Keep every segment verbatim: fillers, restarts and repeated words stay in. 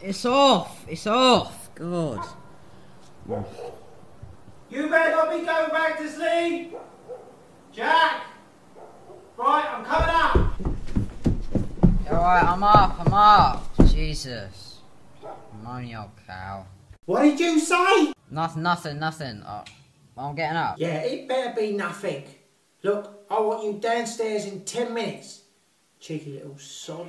It's off. It's off. God. You better not be going back to sleep. Jack. Right, I'm coming up. Alright, I'm up. I'm up. Jesus. Moany old cow. What did you say? Nothing, nothing, nothing. Uh, I'm getting up. Yeah, it better be nothing. Look, I want you downstairs in ten minutes. Cheeky little sod.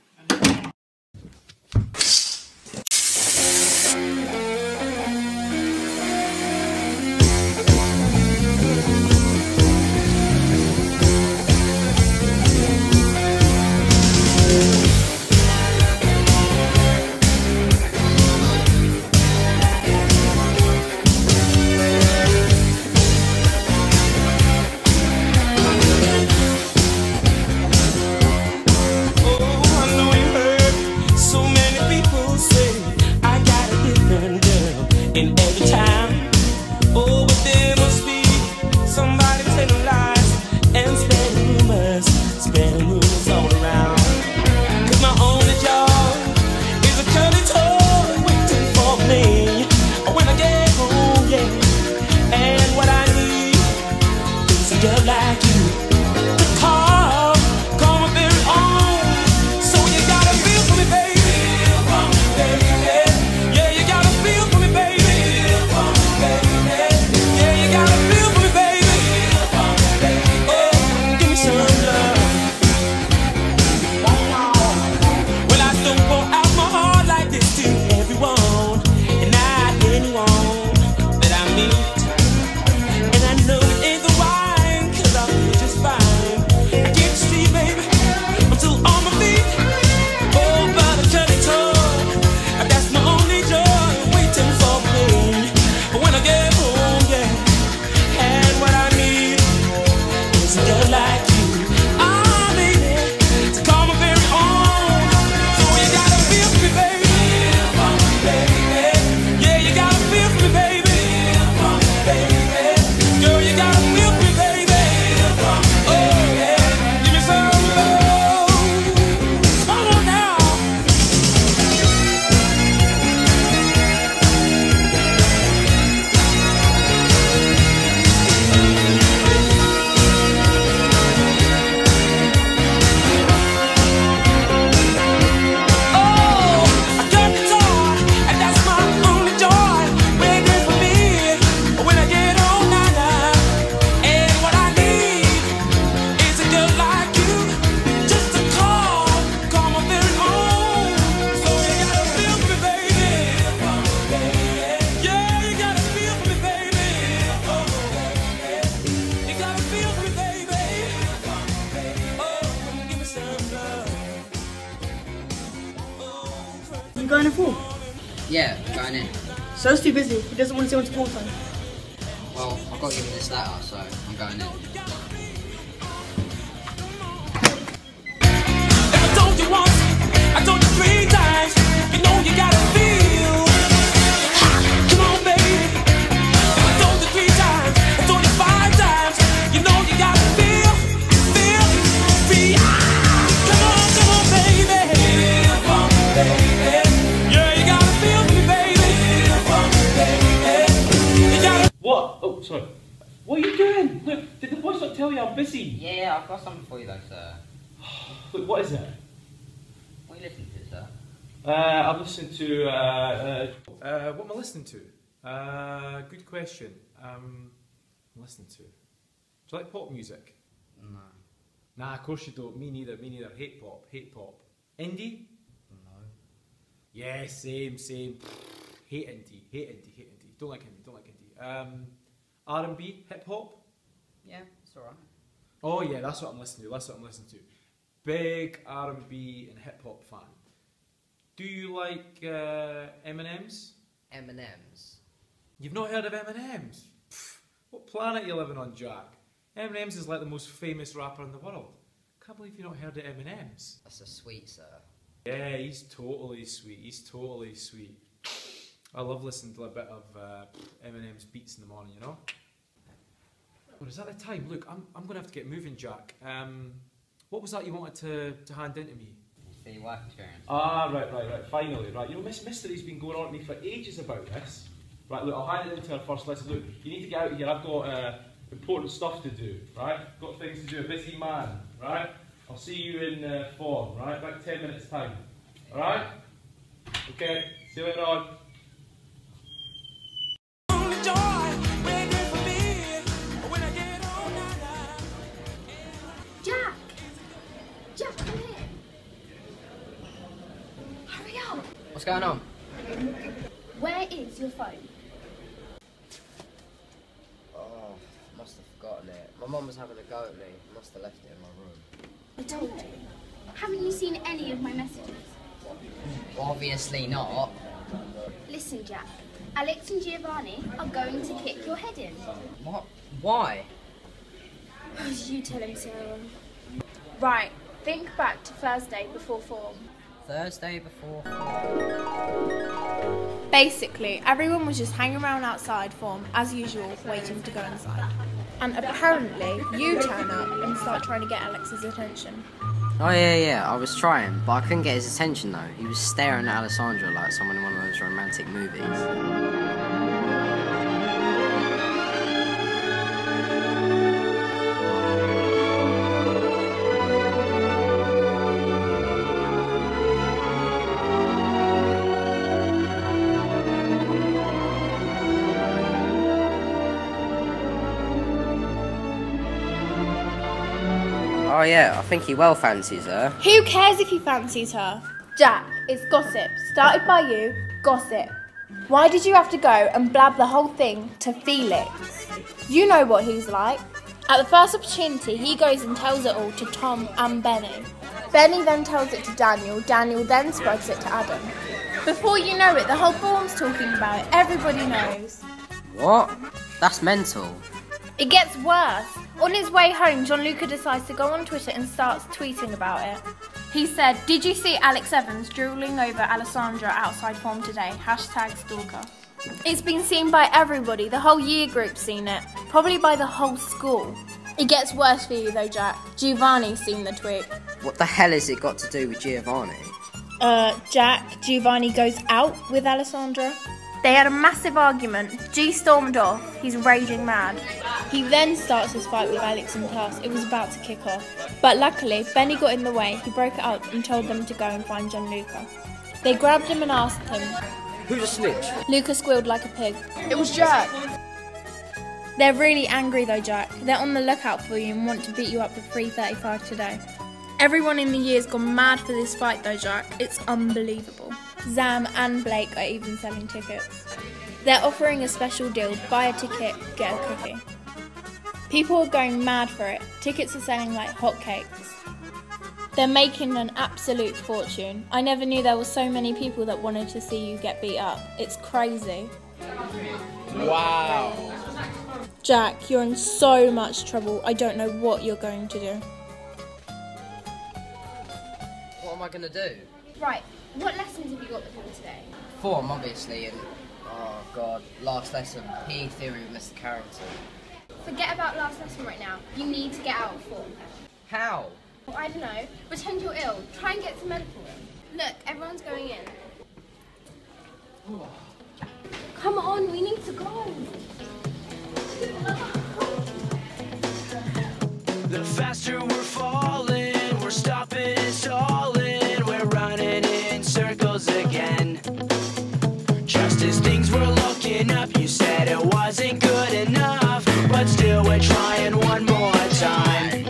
You going in full? Yeah, I'm going in. So's too busy. He doesn't want to see on support time. Well, I've got to give him this letter, so I'm going in. I told you once, I told you three times, you know you gotta feel. Come on, baby. I told you three times, I told you five times, you know you gotta feel, feel, feel. Come on, come on, baby. Feel for me, baby. Yeah, you gotta feel me, baby. Feel for me, baby. You gotta. What? Oh, sorry. What are you doing? Look, did the voice not tell you I'm busy? Yeah, yeah, I've got something for you though, sir. Look, what is it? What are you listening to, sir? Uh, I'm listening to, uh, uh, uh, what am I listening to? Uh, good question. Um, I'm listening to. Do you like pop music? No. Nah, of course you don't. Me neither, me neither. Hate pop, hate pop. Indie? No. Yeah, same, same. Hate indie, hate indie, hate indie. Don't like indie, don't like indie. Um, R and B, hip hop? Yeah, it's alright. Oh yeah, that's what I'm listening to, that's what I'm listening to. Big R and B and hip hop fan. Do you like uh, M and M's? M and M's? You've not heard of M and M's? Pff, what planet are you living on, Jack? M and M's is like the most famous rapper in the world. Can't believe you've not heard of M and M's. That's a sweet, sir. Yeah, he's totally sweet, he's totally sweet. I love listening to a bit of uh, M and M's beats in the morning, you know? Well, is that the time? Look, I'm, I'm going to have to get moving, Jack. Um, what was that you wanted to, to hand in to me? for your work experience. Ah, right, right, right, finally, right. You know, Miss Mystery's been going on to me for ages about this. Right, look, I'll hand it into her first lesson. Look, you need to get out of here. I've got uh, important stuff to do, right? Got things to do, a busy man, right? I'll see you in uh, form, right? About ten minutes time, alright? Okay, see you later on. Jack! Jack, come here! Hurry up! What's going on? Where is your phone? Oh, must have forgotten it. My mum was having a go at me. Must have left it in my room. I told you. Haven't you seen any of my messages? Well, obviously not. Listen, Jack. Alex and Giovanni are going to kick your head in. What? Why? You tell him, Sarah. Right. Think back to Thursday before form. Thursday before. Basically, everyone was just hanging around outside form, as usual, waiting to go inside. And apparently, you turn up and start trying to get Alex's attention. Oh yeah, yeah, I was trying, but I couldn't get his attention though. He was staring at Alessandra like someone in one of those romantic movies. Oh yeah, I think he well fancies her. Who cares if he fancies her? Jack, it's gossip. Started by you, gossip. Why did you have to go and blab the whole thing to Felix? You know what he's like. At the first opportunity, he goes and tells it all to Tom and Benny. Benny then tells it to Daniel. Daniel then spreads it to Adam. Before you know it, the whole form's talking about it. Everybody knows. What? That's mental. It gets worse. On his way home, Gianluca decides to go on Twitter and starts tweeting about it. He said, "Did you see Alex Evans drooling over Alessandra outside form today? Hashtag stalker." It's been seen by everybody. The whole year group's seen it. Probably by the whole school. It gets worse for you though, Jack. Giovanni's seen the tweet. What the hell has it got to do with Giovanni? Uh, Jack, Giovanni goes out with Alessandra. They had a massive argument. G stormed off. He's raging mad. He then starts his fight with Alex in class. It was about to kick off. But luckily, Benny got in the way. He broke it up and told them to go and find Gianluca. They grabbed him and asked him. Who's a snitch? Luca squealed like a pig. It was Jack. They're really angry though, Jack. They're on the lookout for you and want to beat you up at three thirty-five today. Everyone in the year's gone mad for this fight though, Jack. It's unbelievable. Zam and Blake are even selling tickets. They're offering a special deal. Buy a ticket, get a cookie. People are going mad for it. Tickets are selling like hotcakes. They're making an absolute fortune. I never knew there were so many people that wanted to see you get beat up. It's crazy. Wow. Jack, you're in so much trouble. I don't know what you're going to do. What am I gonna do? Right. What lessons have you got with him today? Form, obviously, and oh god, last lesson, P E theory with Mister Carrington. Forget about last lesson right now. You need to get out of form. How? Well, I don't know. Pretend you're ill. Try and get to medical room. Look, everyone's going in. Come on, we need to go. The faster we're falling, we're stopping and stalling, we're running in circles again. Just as things were looking up, you said it wasn't good enough, but still we're trying one more time.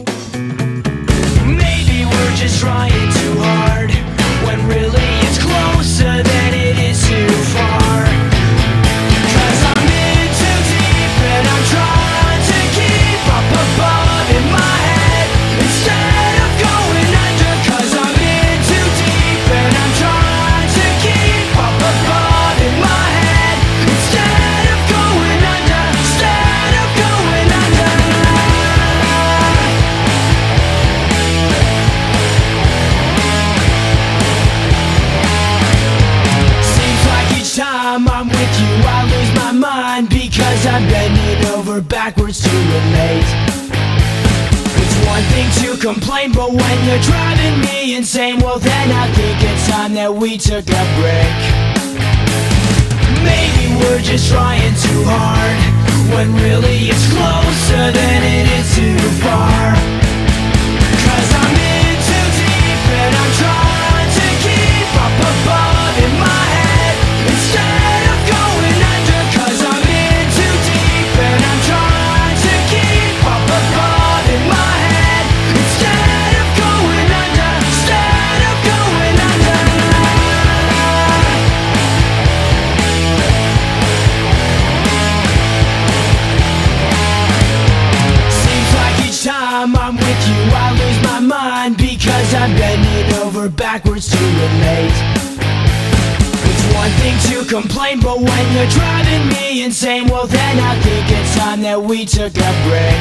Maybe we're just trying too hard, when really it's closer than it is too far. Cause I'm in too deep and I'm trying to keep up above in my head instead of going under. Cause I'm in too deep and I'm trying to keep up above in my head instead of going under, instead of going under. Seems like each time I'm with you I lose my mind, because I'm bending over backwards to relate. It's one thing to complain, but when you're driving me insane, well then I think it's time that we took a break. Maybe we're just trying too hard, when really it's closer than it is too far. Cause I'm in too deep and I'm trying to keep up above in my head instead of going under. Cause I'm in too deep and I'm trying to keep up above in my head instead of going under, instead of going under. Seems like each time I'm with you I lose my mind, because I'm bending over backwards to relate. It's one thing to complain, but when you're driving me insane, well then I think it's time that we took a break.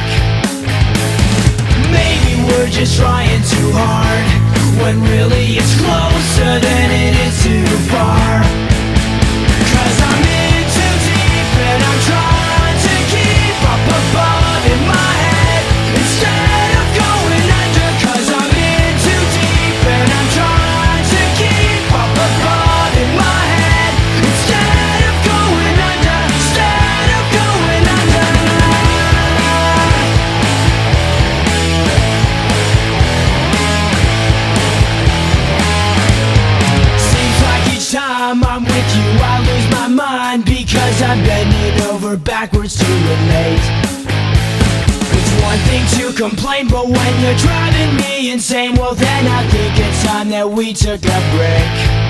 Maybe we're just trying too hard, when really it's closer than it is too far. Cause I'm in too deep and I'm trying to keep up above in my head instead of going under. Cause I'm in too deep and I'm trying to keep up above in my head instead of going under, instead of going under. Seems like each time I'm with you I lose my mind, because I'm bending over backwards to relate. It's one thing to complain, but when you're driving me insane, well then I think it's time that we took a break.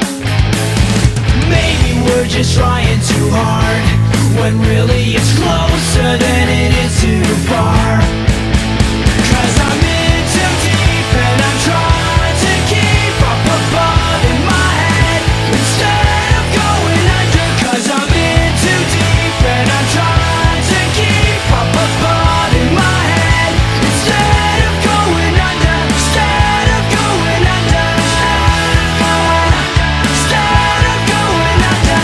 Maybe we're just trying too hard, when really it's closer than it is too far. Cause I'm in too deep and I'm trying to keep up above in my head instead of going under. Cause I'm in too deep and I'm trying to keep up above in my head instead of going under, instead of going under, instead of going under.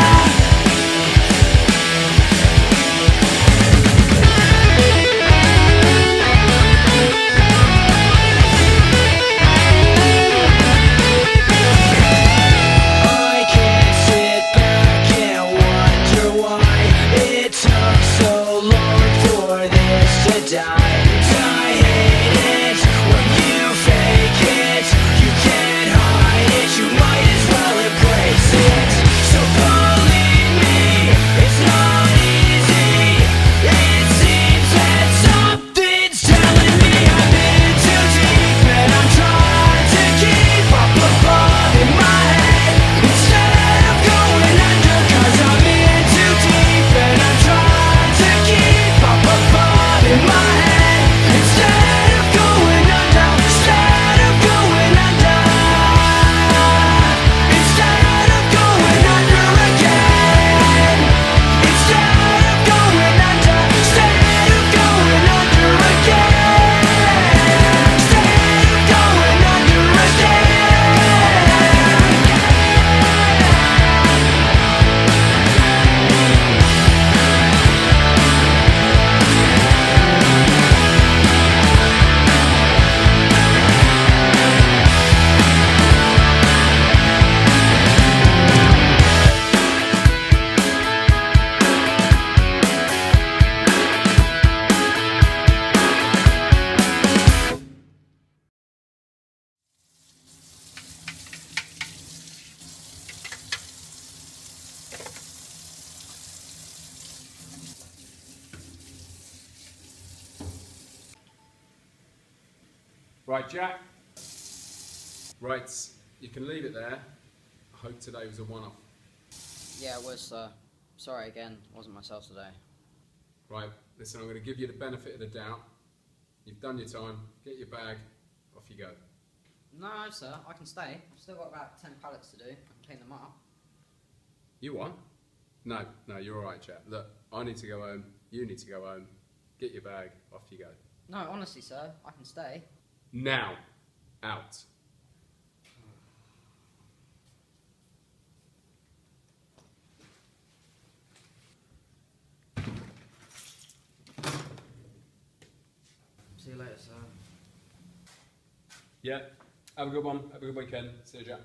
I can't sit back and wonder why it took so long for this to die. I hate it when you fake it, you can't hide it, you might as well embrace it. So believe me, it's not easy. It seems that something's telling me I'm in too deep and I'm trying to keep up above in my head instead of going under. Cause I'm in too deep and I'm trying to keep up above in my head instead of going under, instead of going under, instead of going under again, instead of going under, instead of going under again, instead of going under again. Right, Jack. Right, you can leave it there. I hope today was a one-off. Yeah, it was, sir. Sorry again, wasn't myself today. Right, listen, I'm going to give you the benefit of the doubt. You've done your time, get your bag, off you go. No, sir, I can stay. I've still got about ten pallets to do. I can clean them up. You what? No, no, you're alright, Jack. Look, I need to go home, you need to go home, get your bag, off you go. No, honestly, sir, I can stay. Now, out. See you later, sir. Yeah. Have a good one. Have a good weekend. See you, Jack.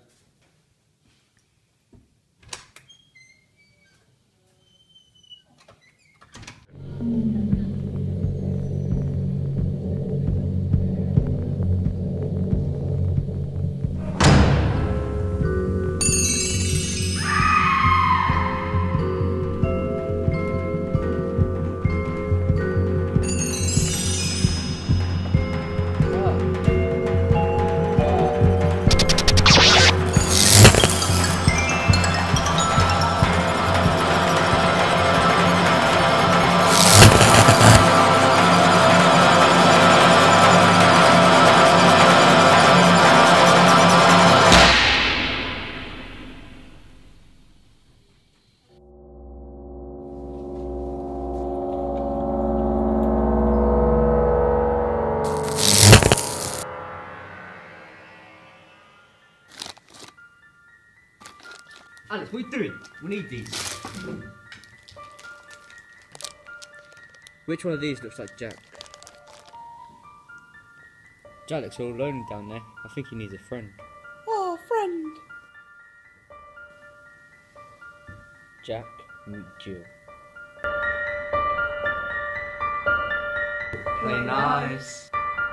Alex, what are you doing? We need these. Which one of these looks like Jack? Jack looks all alone down there. I think he needs a friend. Oh, friend. Jack, meet Jill. Play nice.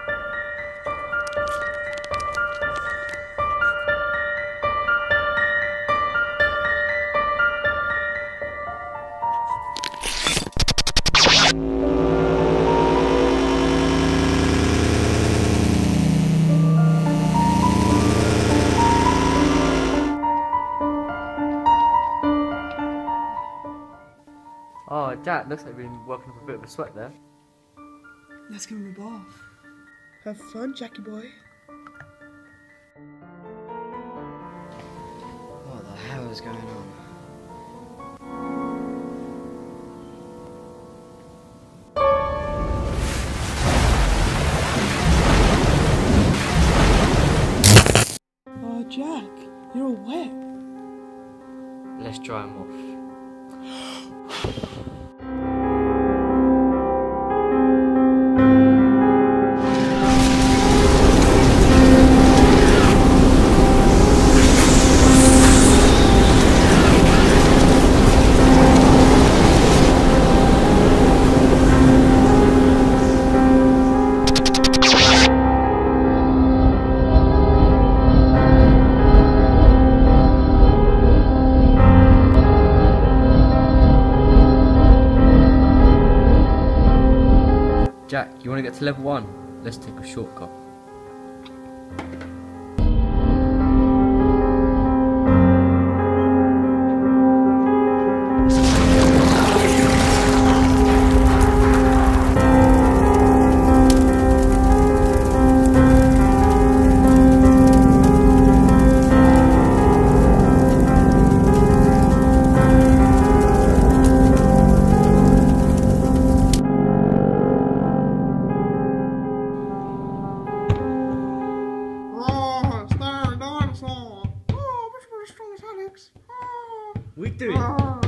Oh, Jack, looks like we've been working up a bit of a sweat there. Let's give him a bath. Have fun, Jackie boy. What the hell is going on? Oh, Jack, you're all wet. Let's dry him off. Jack, you want to get to level one? Let's take a shortcut. What are you doing?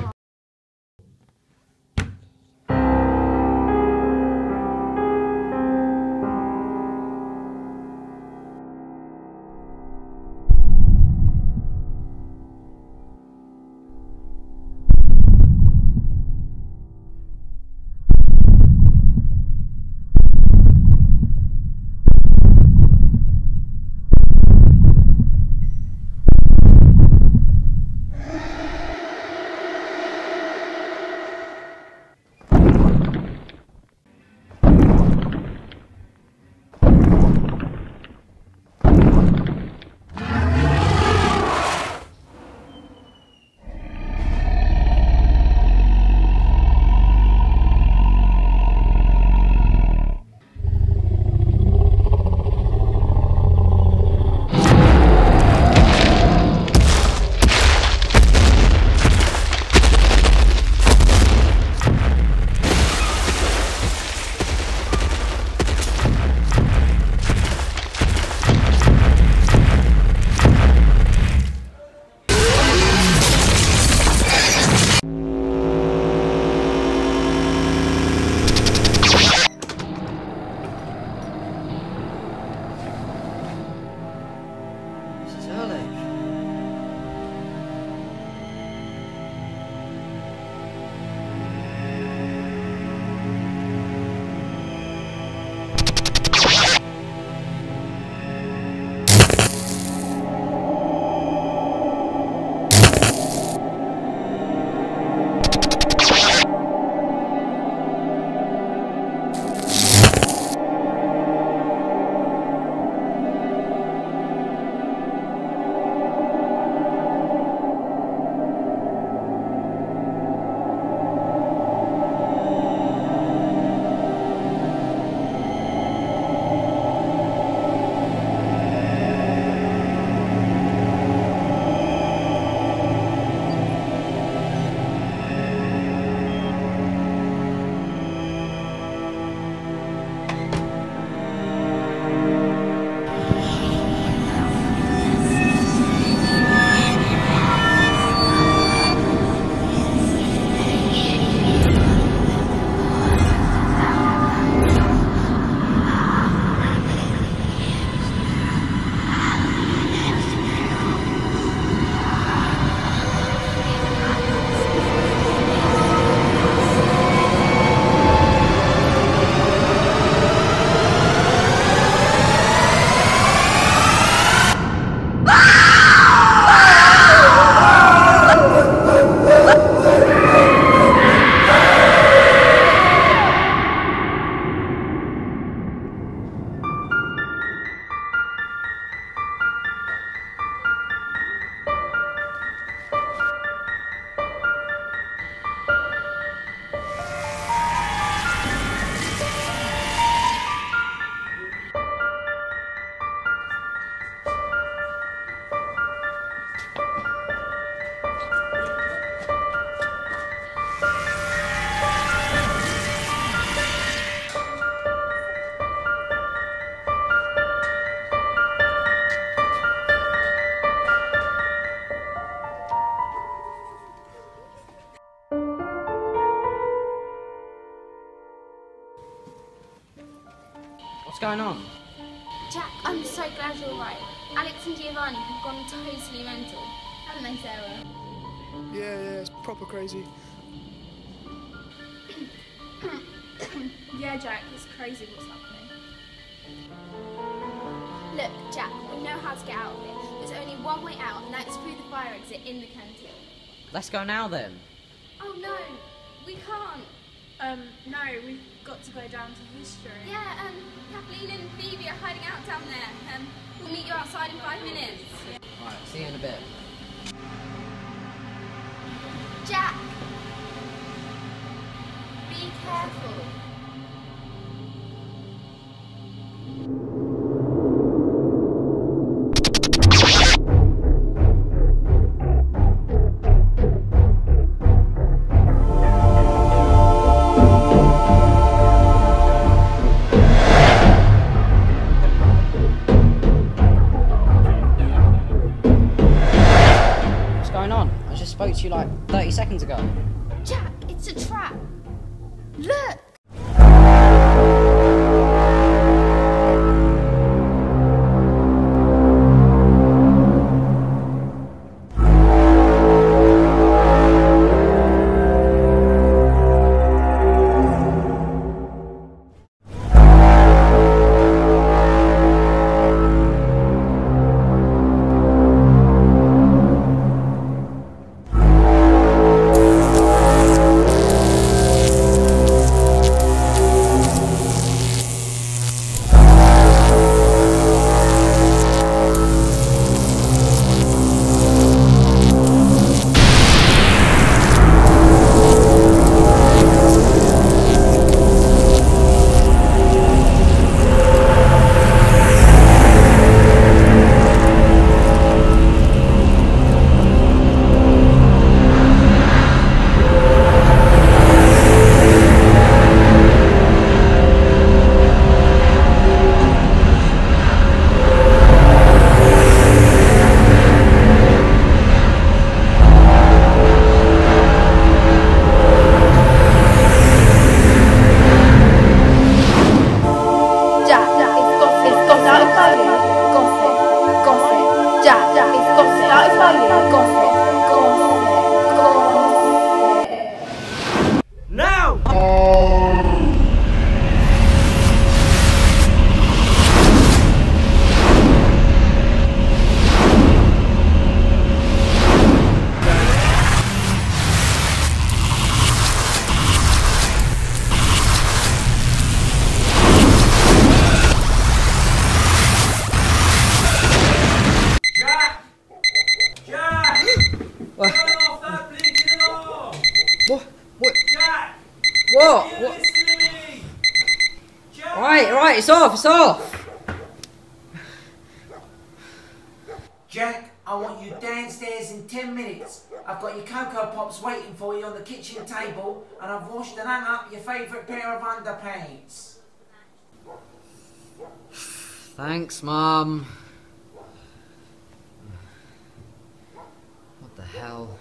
going on? Jack, I'm so glad you're right. Alex and Giovanni have gone totally mental, haven't they, Sarah? Yeah, yeah, it's proper crazy. Yeah, Jack, it's crazy what's happening. Look, Jack, we know how to get out of it. There's only one way out, and that's through the fire exit in the canteen. Let's go now then. Oh no, we can't. Um, no, we've got to go down to history. Yeah, um, Kathleen and Phoebe are hiding out down there. Um, we'll meet you outside in five minutes. Right, see you in a bit. Jack! Be careful. Spoke to you like thirty seconds ago. Jack, it's a trap. Look! What? What? Right, right, it's off, it's off. Jack, I want you downstairs in ten minutes. I've got your Cocoa Pops waiting for you on the kitchen table, and I've washed and hung up your favourite pair of underpants. Thanks, Mum. What the hell?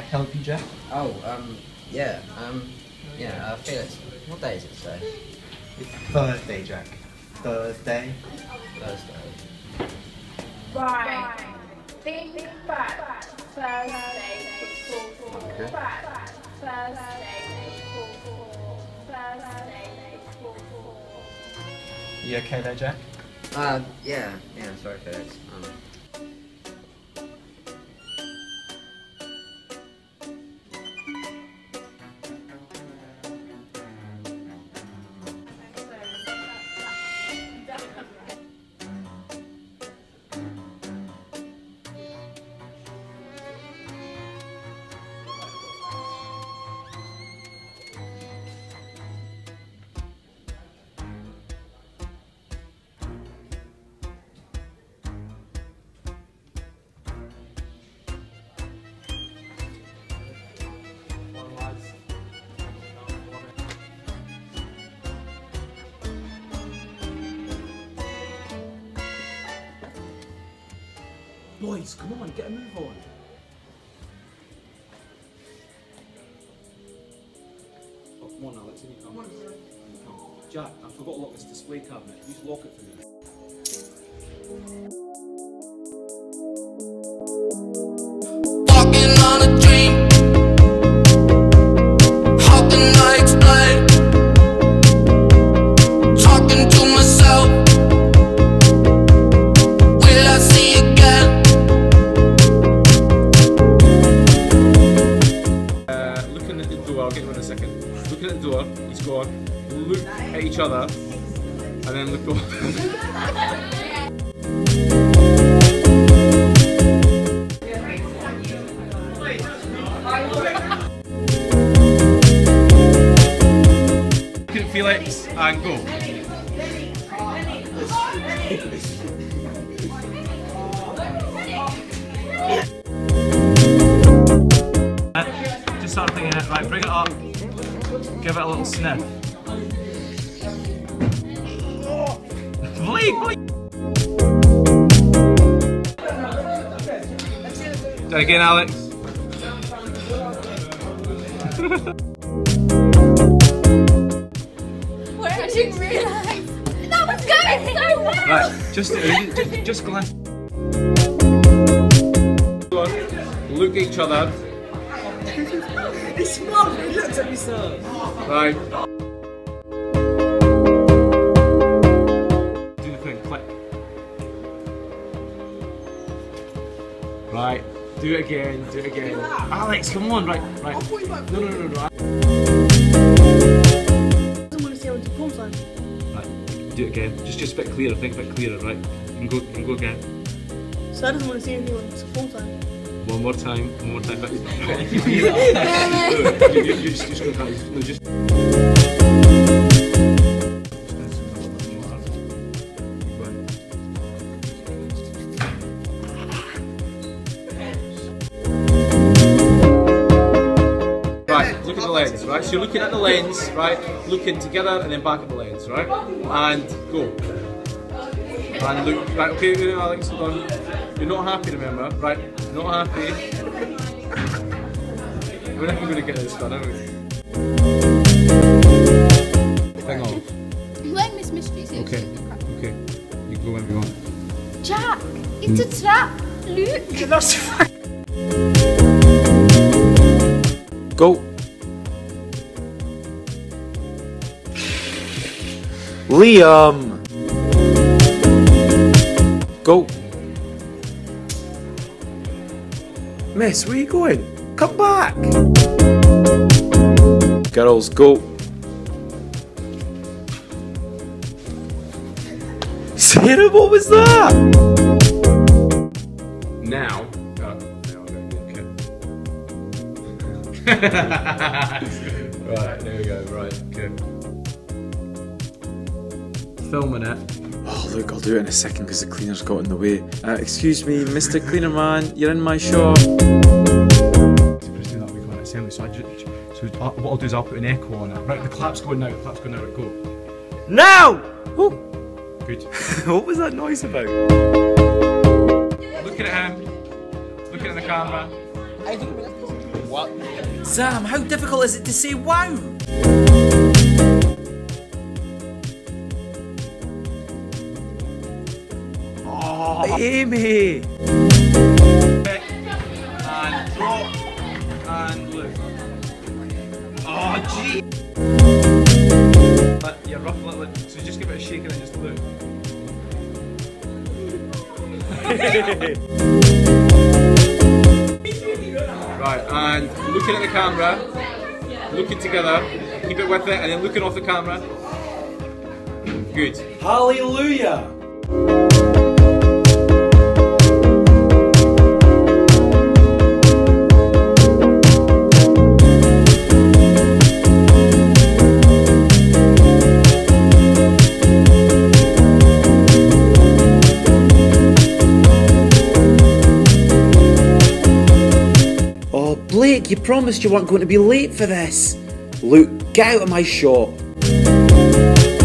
help you, Jack? Oh, um, yeah, um, yeah, uh, Felix, what day is it today? It's Thursday, Jack. Thursday. Thursday. Right. Think back to Thursday before four. Okay. Back Thursday before four. Thursday before four. You okay there, Jack? Uh, yeah, yeah, sorry, Felix. Um, Boys, come on, get a move on. Oh, come on, Alex, in you come. Come. Jack, I forgot to lock this display cabinet. You just lock it for me. Walking on a dream. How can I explain? Talking to myself. Will I see again? Uh, looking at the door, I'll get you in a second. Looking at the door, he's gone. Look at each other, and then look up. Look at Felix and go. Just start thinking it, right, bring it up, give it a little sniff. Bleed, bleed. Do it again, Alex. Where I didn't realise that was going so well. Right, just, just, just glance. Look at each other. He's smart, he looks at me, sir. Right. Do the thing, click. Right. Do it again, do it again. Alex, come on, right, right. No, no, no, no, no. Doesn't want to see how to perform sign. Right, do it again. Just, just a bit clearer, think a bit clearer, right? You can go, you can go again. Sir doesn't want to see anything on his perform sign. One more time, one more time. Right. you, you, you, you just, just go back. No, just. Right, look at the lens, right? So you're looking at the lens, right? Looking together and then back at the lens, right? And go. And look, right, okay, Alex, hold on. You're not happy, remember, right? Not happy. We're never going to get this done, are we? Hang on. I'm letting Miss Mystery see. Okay, okay. You can go whenever you want. Jack, it's a trap. Look. That's fine. Go. Liam. Go. Miss, where are you going? Come back. Girls, go. Sarah, what was that? Now. Oh, okay. Right, there we go, right, okay. Filming it. Oh, look, I'll do it in a second because the cleaner's got in the way. Uh, excuse me, Mister Cleaner Man, you're in my shop. So, I just, so what I'll do is I'll put an echo on it. Right, the clap's going now, the clap's going now, right, go. Now! Oh. Good. What was that noise about? Looking at him, looking at the camera. One. What? Sam, how difficult is it to say wow? Oh, Amy! And drop and look. Oh, gee! But you're rough little, so just give it a shake and then just look. Right, and looking at the camera, looking together, keep it with it, and then looking off the camera. Good. Hallelujah! Blake, you promised you weren't going to be late for this. Luke, get out of my shop.